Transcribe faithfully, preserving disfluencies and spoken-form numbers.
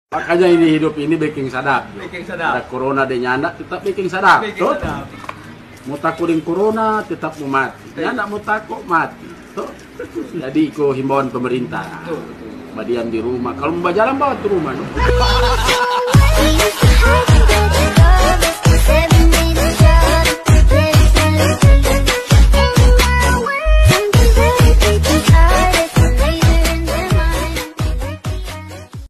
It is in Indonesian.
Makanya ini hidup ini baking sadap. Baking sadap. Ada corona de nyanda tetap baking sadap. Baking Tuh. sadap. Mau takutin corona tetap mau mati. Nyanda mau takut mati. Tuh. Jadi ikut himbauan pemerintah. Tuh. Diam di rumah. Kalau mau jalan bawa ke rumah.